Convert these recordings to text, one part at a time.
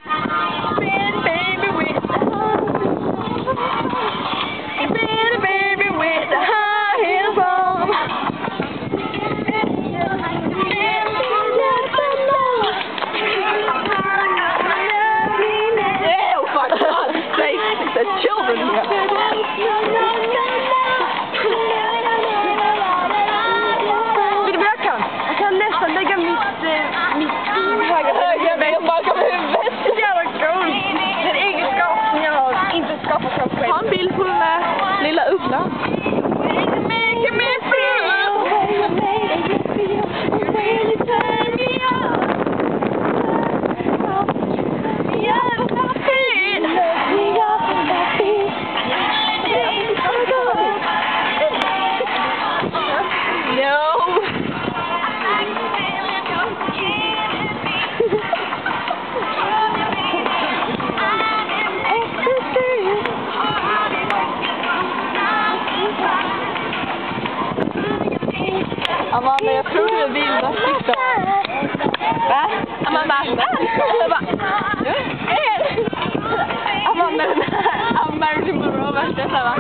There's children here. Jag kan nästan lägga mitt höga ben bakom huvudet. Det jävla cool. Det är en egenskap som jag har inte skapat själv. Ta en bild på den där lilla ugglan. Amanda, jag tror du är vildast sista. Va? Amanda? Amanda, Marilyn Monroe värsta så va?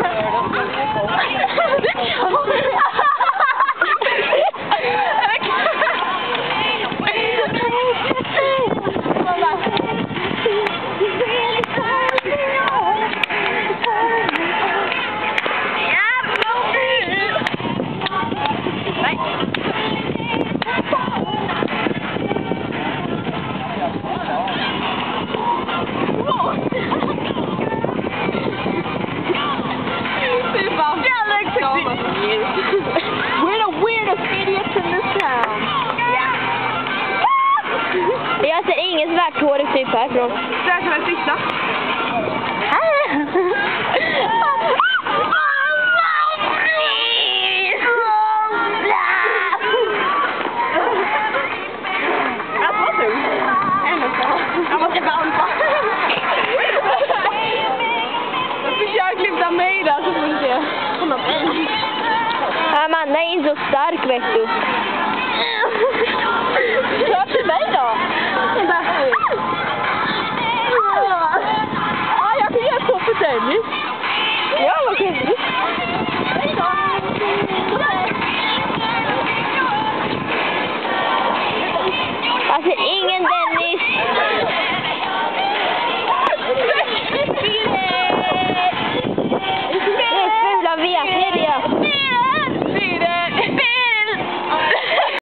We're the weirdest idiots in this town. Jag ser ingen svarthårig typ härifrån. Där kan jag sitta. Jag måste banta. Försök lyfta mig där så får du se. Amanda är inte så stark, vet du.